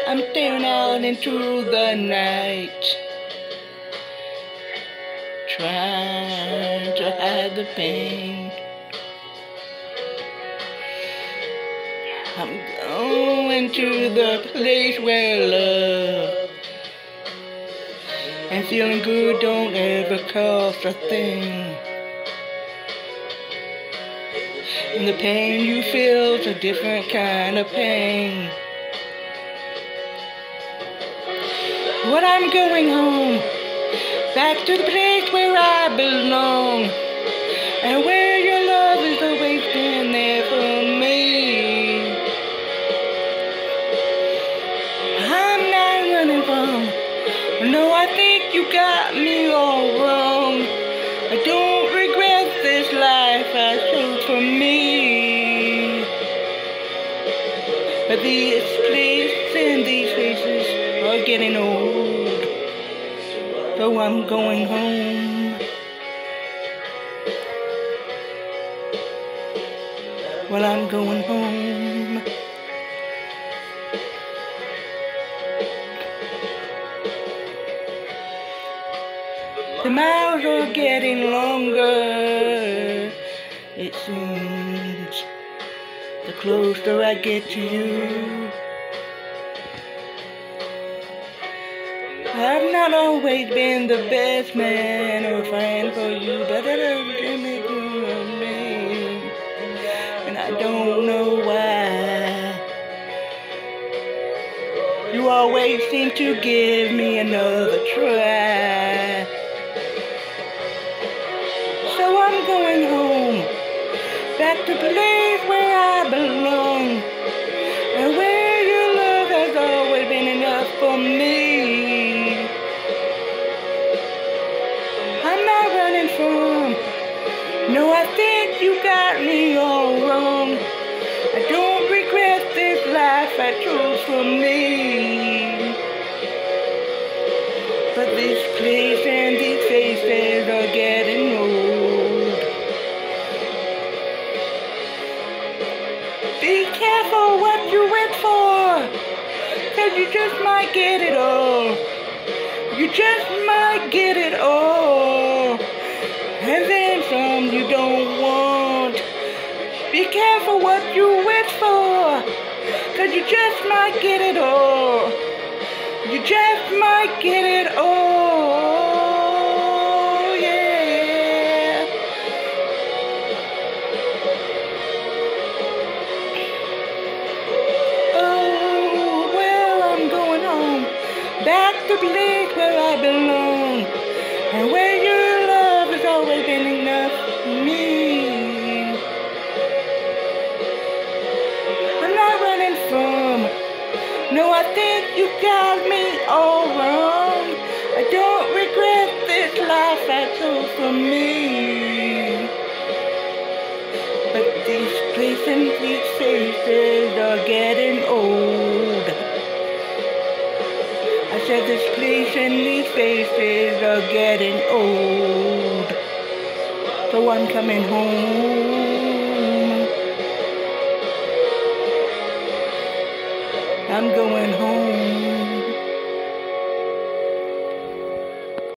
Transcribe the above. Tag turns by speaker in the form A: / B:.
A: I'm staring out into the night, trying to hide the pain. I'm going to the place where love and feeling good don't ever cost a thing. And the pain you feel's a different kind of pain. But I'm going home, back to the place where I belong, and where your love is always been there for me. I'm not running from, no, I think you got me all wrong. I don't regret this life I chose for me. But these places and these faces are getting old, so I'm going home. Well, I'm going home. The miles are getting longer, it seems, the closer I get to you. I've not always been the best man or friend for you, but I love to make you a man, and I don't know why. You always seem to give me another try. So I'm going home, back to the place where I belong, and where your love has always been enough for me. I'm not running from, no, I think you got me all wrong. I don't regret this life I chose for me. But this place and these faces are getting old. Be careful what you went for, 'cause you just might get it all. You just might get it all, and then some you don't want. Be careful what you went for, 'cause you just might get it all. You just might get it all, yeah. Oh, well, I'm going home, back to the place where I belong, and where your love has always been enough for me. I'm not running from, no, I think you got me all wrong. I don't regret this life I chose for me. But these places and these faces are getting old. I said this place and these faces are getting old, so I'm coming home. I'm going home.